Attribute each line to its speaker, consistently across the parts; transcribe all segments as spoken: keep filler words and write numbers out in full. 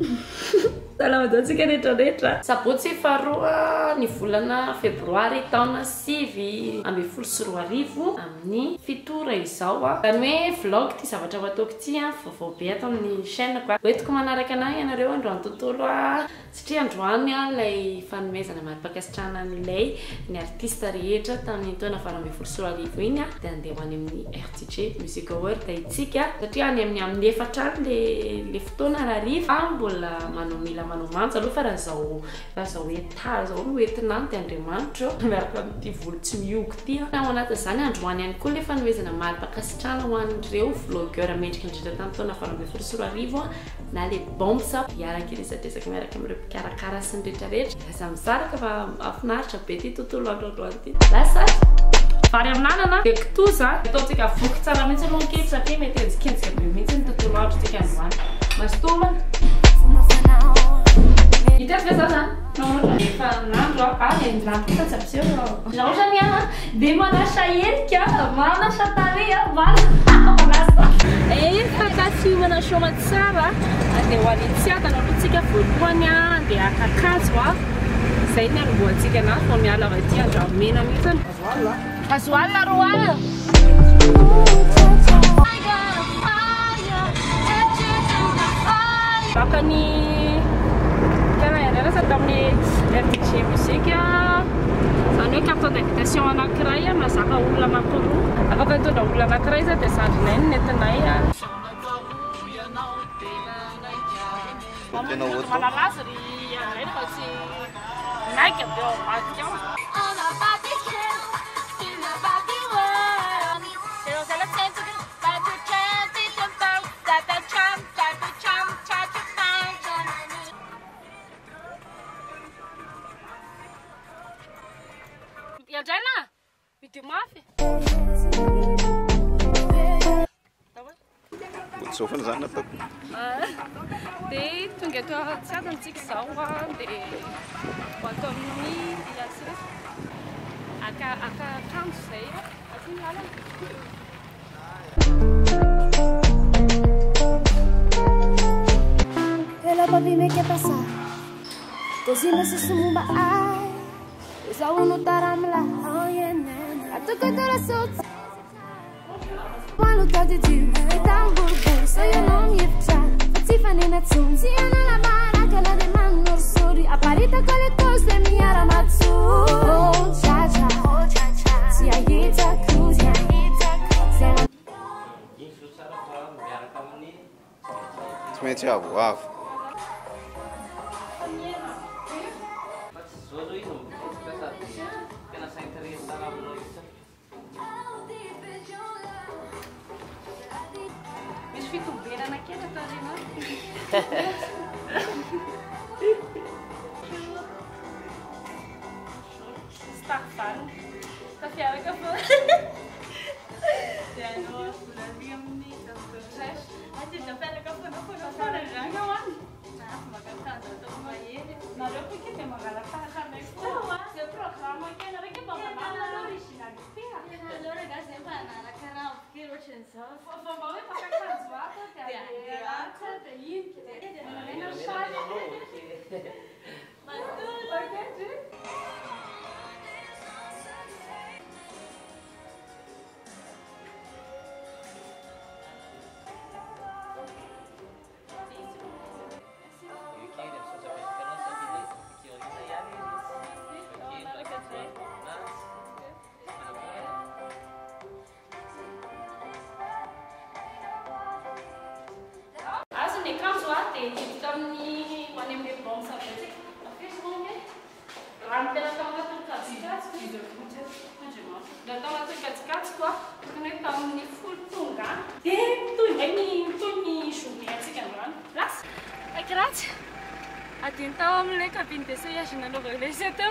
Speaker 1: Salamatsika rehetrarehetra. Sabotsy faharoa ny volana febroary taona sivy amby folo sy roa arivo amin'ny fitora izao a. Zany hoe vlog ty zavatra ho ataoko ty a vaovao be ato amin'ny chaîne-ko. Hoentiko manaraka anahy ianareo androany tontolo a satria androany a lay fanomezana mari-pakasitrahana an'ilay ny artiste rehetra tamin'ny taona valo amby folo sy roa arivo iny a dia andeha ho any amin'ny R T G Music Award itsika satria any amin'ny amin'ny efatra le le fotoana rariva mbola manao mila manao mantsa aloha fa raha zao raha zao eta zao no entinanty Andriamanitro miaraka amin'ity volo tsy mihogo ty a. Ao anatin'izany androany ihany koa le fanomezana mari-pakasitrahana ho an'ireo vlogueur mendrika indrindra tamin'ny taona valo amby folo sy roa arivo a na le bombs hiaraka iresadresaka miaraka amin'ireo mpikarakara sy ny rehetrarehetra. Lasa mizaraka fa afinaritra be ty tontolo androandroany ty. Lasa vary amin'anana dia kitoza ataontsika voky tsara mihitsy aloha kely satria mety enjikenjika be mihitsy ny tontolo androtsika androany. Mastomana Iteraka za zany efa nandro ary endrano kosa tsy abseo raha ohatra ny a dia manasa endrika manasa tarehy manasa efa tasy manasoma tsara dia ho any tsiatana aloha tsika voalohany a dia akakajo a izay ny anomboantsika anazy fa miala avy andro mena mihitsy casual la roal baka ny sa tamin'ny R T G Music zany hoe carte d'invitation anankiray mazaka olona anankiroa afaka hitondra olona anankiray za dia zandrinay ny nentinay malalazy ry anay fa tsy naika be ao ambadika ao. Jana, video mafy.
Speaker 2: Sofa zany natao.
Speaker 1: Dia tonga eto tsiadantsika izao a dia ho atao amin'ny fiasy aka aka kanjo izay aty ny lalana.
Speaker 3: Ela pode me quer passar. Cozinha se sumba ai. Sa uno taramla oh yeah na atu ko tora sot Malu tadi tu tambur bur so you know me cha Tiffany na tsun si ana la bara kala de manor sori aparita con le cose mi ara matsu oh cha cha oh cha cha si agita cruz ya agita cruz
Speaker 2: Isso sara fa miara kamni Smete avo avo
Speaker 1: Misy fitoberana kely ataonao. Startano. Tá fiaraka fo. Dia no lagi amin'ny dokter. Ati ta fiaraka fo no fo fora ranga wan. Ah, maganda to maiery. Nareo po ke magalaka kami fo. Se programa ke na reke baba na original. Allora ragazzi, ma la canal che lo c'è so. Fa fa fa fa canzata che ha anche te yin che te non sai. Ma tu perché Jadi kami mana yang berbangsa saja. Tapi semuanya rantai atau apa tu kasihkan sudah macam macam mana. Dan tahu tu kasihkan squat, kena tahu ni full tunggang. Eh, tu ini tu ni suami kasihkan orang. Las, akhirat. Atin tahu mereka pintar saya senang logo lesnya tu.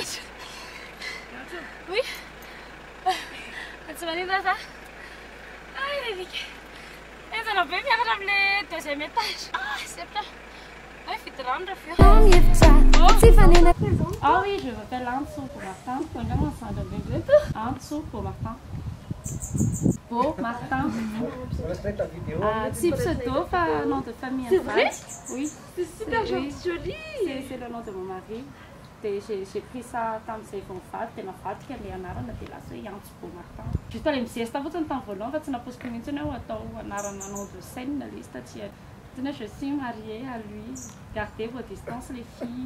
Speaker 1: Oui. Macam mana dah sah? Ay, ni. Essa não vem me agradar deuxième étage. Ah, c'est pas. Ouais, fait de l'endre fait. Ah oui, je m'appelle en dessous pour Martin. Regarde ça de bébé. En dessous pour Martin.
Speaker 4: Beau, Martin. Ah, si pseudo, enfin, nom de famille.
Speaker 5: C'est vrai?
Speaker 4: Oui.
Speaker 5: C'est super joli.
Speaker 4: C'est le nom de mon mari. J'ai pris ça dans ces fonds-fat, et ma fat, qui est Léonard, on a fait la seule, un petit peu Martin. Juste à l'M C S, t'as votre temps volant, tu n'as pas ce que tu n'as pas, on a un nom de scène, la liste, je suis mariée à lui. Gardez vos distances, les filles.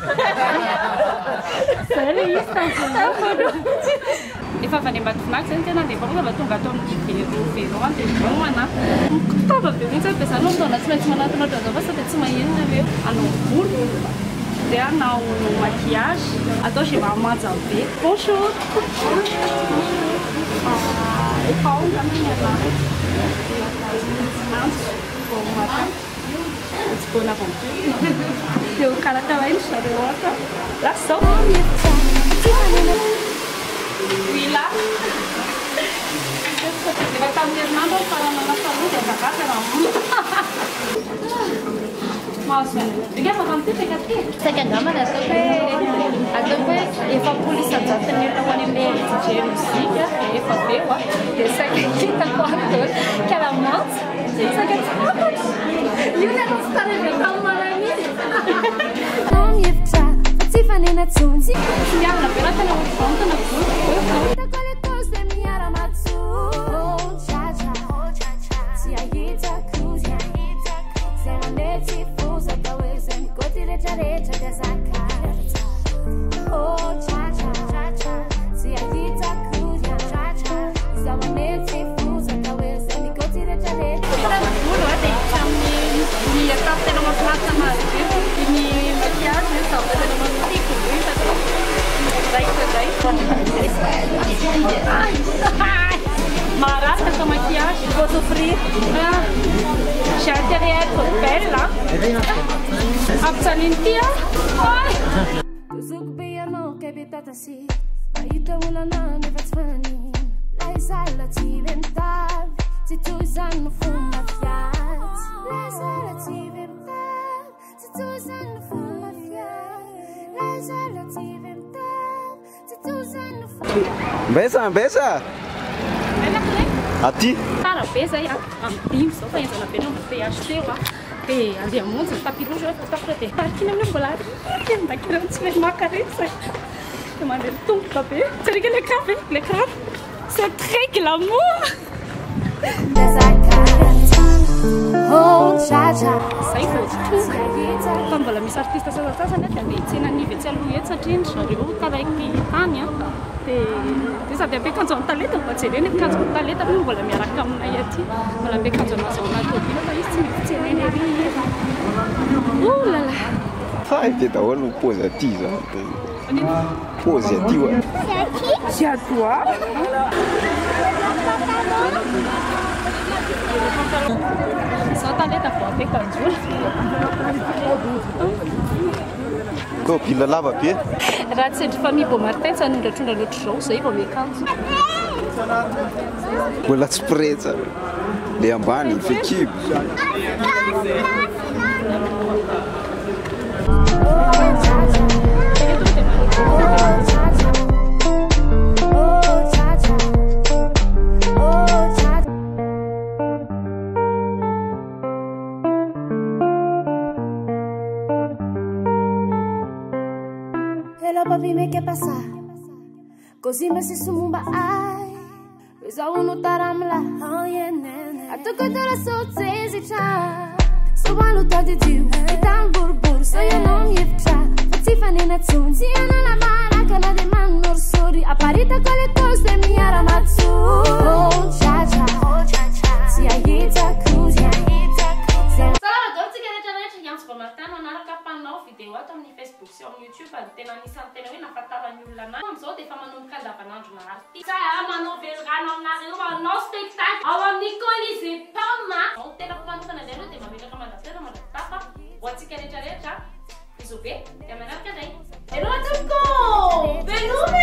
Speaker 4: C'est les distances. Efa avy any ambatofinako zany tena andeha vahoaka tonga atao amin'ny veroveron dia vahoana. Mikotava be mihitsy hoe zany mitaona tsy maintsy manatona ohatrany fa sady tsy mahenona hoe hanao volo dia hanao maquillage atao j'ai mamanja be. Bonjour. Efa ao zany ny anarako. Bon matin. It's bonne aventure. Eu cara também está de volta. Lá só. Oui là. Vai estar me irmão para a nossa saúde da casa não. Mas fica para cantar fica aqui.
Speaker 5: Você quer dar uma dessa vez? A depois eu vou polícia já tem que dar uma e-mail de dinheiro siga e vou ver o dessa que tá quatro que ela monta. Isso aqui é you never started to come on me.
Speaker 3: Long you've tried, but Tiffany not soon.
Speaker 4: Siamo la pirata non conta na
Speaker 3: Da quale cose mi era mazzu. Oh cha cha, oh cha cha. Si agita cruise, se la metti fusa da wese mi coti regia regia che sacca. Oh cha cha, cha cha. Si agita cruise, cha cha. Se la metti fusa da wese mi coti regia regia.
Speaker 4: Mi capte non fatta male, mi maquillage sta facendo un tipo di dai dai. Ma rasta sto maquillage, posso offrire. C'è l'intérieur bella. Absalentia.
Speaker 3: Zug be no che abitata sì. Ma io te una nana e facciani. Lei sala ti ventavi. Se tu sanno fuma fiat. Lei sala ti ventavi. Se tu sanno fuma fiat. Lei sala ti ventavi. Se tu sanno fuma.
Speaker 6: Besa, besa. Aty.
Speaker 4: Tsara be zay a ambimy zao fa enzana be no mbe azo teo a dia andeha monjy ny tapis rouge hoe fatafora dia parikina amin'ny mbola mbakireo tsy le maka reny zay dia mandeha mitomboka be tsy arika le crabe le crabe c'est très glamour
Speaker 3: Oh cha cha.
Speaker 4: zay vao tonga fa mbola misy artiste sasasasany dia andeha hitsena anivy atsy aloha eto satria ny zareo talaiky tany a dia sady ampiakanjo amin'ny talenta mba jereny akanjo amin'ny talenta fa mbola miaraka aminay aty mbola ampiakanjo anazy ao anaty tobila fa izy tsy mety jereny ery oh là là
Speaker 6: Fai dia daholo ny pôzy aty zany pôzy aty oa
Speaker 4: c'est à toi zao talenta vao ampiakanjo
Speaker 6: tobila lava be
Speaker 4: raha tsy endry famille Beau Martin tsy hanondratrondra loatra zao zay vao miakanjo
Speaker 6: mbola tsy piretsa le ambany fekibo
Speaker 3: Che passa così messi su mumba ai bisa uno taramla oh yeah nene atoko dora sotsezi cha so walu tadi diu itan burbur so you know you've tried Tiffany na tun si ana la mara kana de man nor sori aparita con le cose mi era mazzu oh cha cha oh cha cha si agita cruise agita
Speaker 1: Sara dorti che recentemente Beau Martin manaraka panao vidéo ato amin'ny Facebook sy amin'ny YouTube ary tena anisany tena hoe nafatara ny olona anazy amizao dia efa manomboka andavanandro na artiste manao velogano aminareo manao spectacle ao amin'ny Colisée Palma ao tenako manokana indray aloha dia mamelaka mandatera mandatapa ho antsika rehetrarehetra izo be dia manaraka indray hello atoko velomy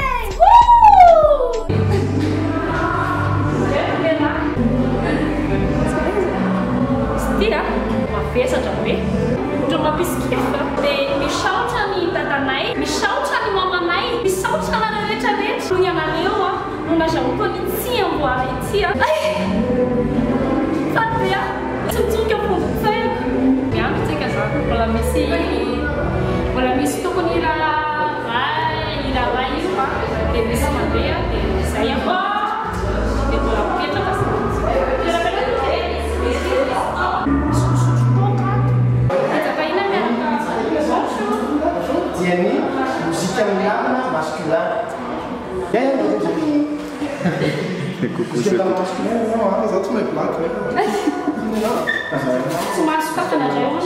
Speaker 1: Stira mavesatra be ohatry mampiskifa dia misaotra ny dadanay misaotra ny mamanay misaotra anareo rehetrarehetra noho ianareo a no nazahoako ny tsy
Speaker 4: Aritsia. Fatia. Tsotsoka fonofay. Miantsika zany mbola misy mbola misy tokony raha ira raha io fa dia misy mandeha dia izay ako dia mbola mipetraka Zakahina miaraka
Speaker 7: dia ny mozika milamina masculin. Yeah, muzika masculin non, za tsy mahay black.
Speaker 4: Somary sokafana zay hono.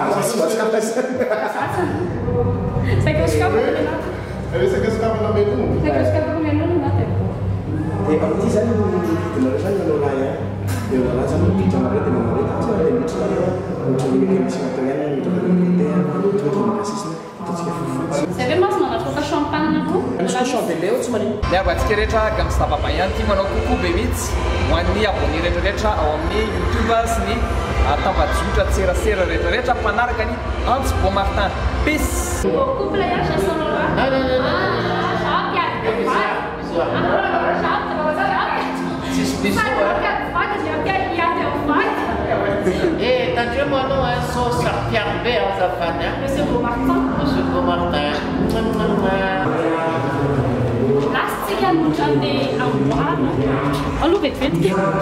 Speaker 4: Saika sokafana le naty.
Speaker 7: Saika sokafana melona.
Speaker 4: Saika sokafana melona naty.
Speaker 7: Dia amin'ity zany hitinareo zany manao lahy a. Dia raha zany mipitramareo dia manao reka tsy dia mitra ohatra ny mécanicien matériel, mitra secrétaire, mitra bassiste, mitra fofotsy.
Speaker 4: Zay hoe masy manatsoka champagne koa.
Speaker 7: Misy champagne tsy marina.
Speaker 8: Miavatsika rehetra amin'ny zava-ba ihany tia manao kokoa be mihitsy ho an'ny abonné rehetrarehetra ao amin'ny YouTube sy ny tambadiotra tserasera rehetrarehetra mpanaraka ny Hans Beaumartin. Peace.
Speaker 4: Couple ya chanson là.
Speaker 2: Non, non, non, non.
Speaker 4: Ah, il y a des fois.
Speaker 2: C'est spécial. Et t'as déjà mon nom, un son Pierre B en Zafane.
Speaker 4: Monsieur Beaumartin.
Speaker 2: Monsieur Beaumartin.
Speaker 4: Lastica non c'è a uguale. Ho lo vedete?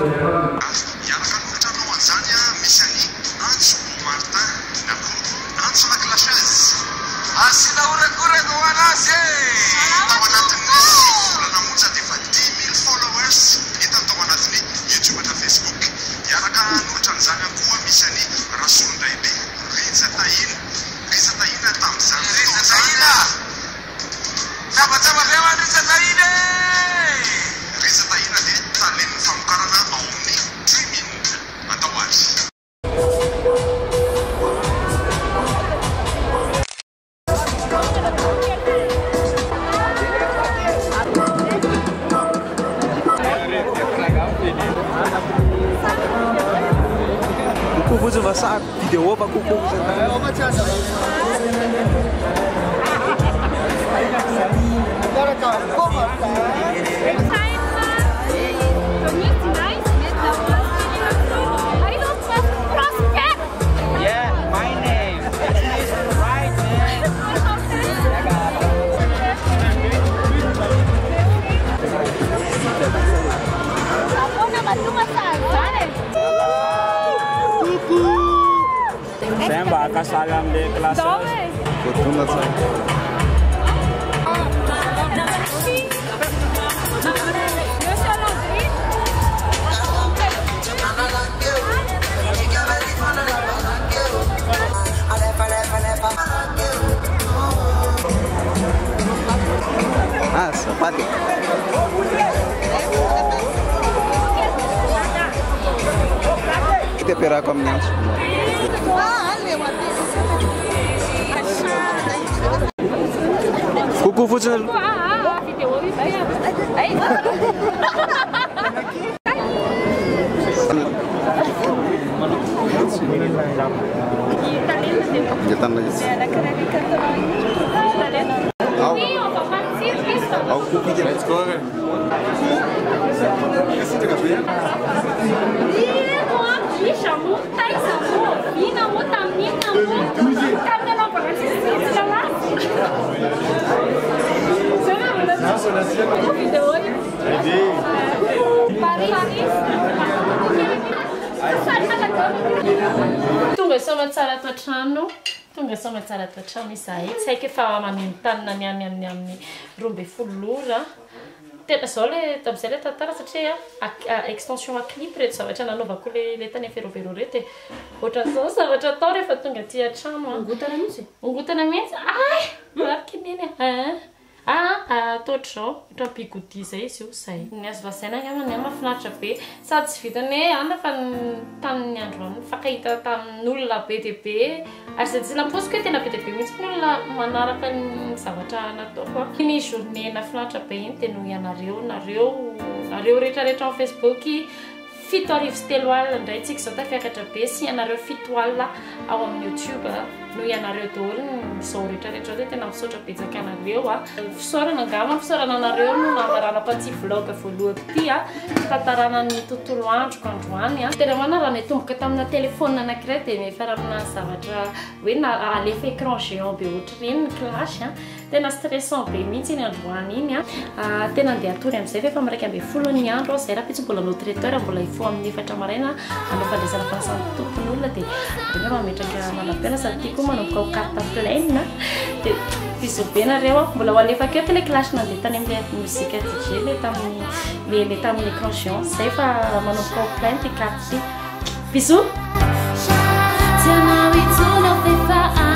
Speaker 6: Kuku masak video apa kuku
Speaker 8: Yeah, my name. Right
Speaker 9: Saya mbak salam di kelas.
Speaker 6: Betul lah saya. Ah, sepatu. Kita perak kamnya. Kuku futsal. Jangan lagi. Aku pikir sekolah.
Speaker 1: Tonga sama tsara toatrano, tonga sama tsara toatrano izahay. Tsy haiko efa manomtanina ny any amin'ny amin'ny roa ambin'ny folo lora. Tena zao le tamin'izay le tantara satria extension à clip reto zavatra nanaovako le le tany ferrovero reto e. Ohatran'izao zavatra atao rehefa tonga aty an-trano.
Speaker 4: Ongotana mihitsy.
Speaker 1: Ongotana mihitsy. Ay! Marika neny. Ah, atao ohatr'izao, ohatran'ny bigody izay izy io izay. Ny azo vazaina angamba ny mahafinaritra be. Sady tsy vitany hoe anda fa tamin'ny andro any fakahita tamin'olona be dia be. Ary izay tsy lamposiko hoe tena be dia be mihitsy ny olona manaraka ny zavatra nataoko. Ny journée nafinaritra be iny dia noho ianareo, nareo, nareo rehetrarehetra amin'ny Facebook fito arivo sy telo alina indray tsika zao tafiakatra be sy ianareo fito alina ao amin'ny youtube no ianareo daholo izao rehetrarehetra hoe tena misaotra betsaka anareo a fisaorana angama fisaorana anareo no namaranako antsy vlog voalohako ty a tantarana ny tontolo androko androany a tena mana raha natomboka tamina telefôna anankiray dia mifaramina zavatra hoe na alefa écran géant be ohatr'ireny ny clash a tena stressant be mihitsy iny androany iny a tena andeha atory amin'izay fa efa miraika ambe folo ny andro zay raha pitsy mbola notre heure mbola ifo amin'ny efatra maraina anao fandraisana fanasany tompony olona dia rena mametraka manam-piana sady tiako manomboka ho carte pleine dia bisous be nareo mbola ho alefaka eo tele clash nandeha tany amin'ilay mozika D J le tamin'ny le tamin'ny écran géant zay fa manomboka ho pleine ty carte ty bisous.
Speaker 3: Tiana itona fefa